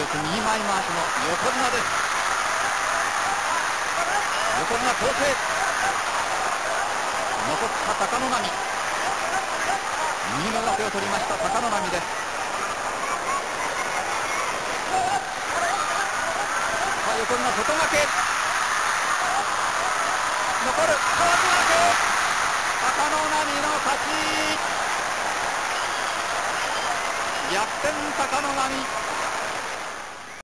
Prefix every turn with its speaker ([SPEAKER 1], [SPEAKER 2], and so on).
[SPEAKER 1] つ右前回しの横綱です。横綱構成、残った貴ノ浪、右の上手を取りました貴ノ浪です。さあ横綱外掛け、残る川津掛け、貴ノ浪の勝ち。逆転貴ノ浪。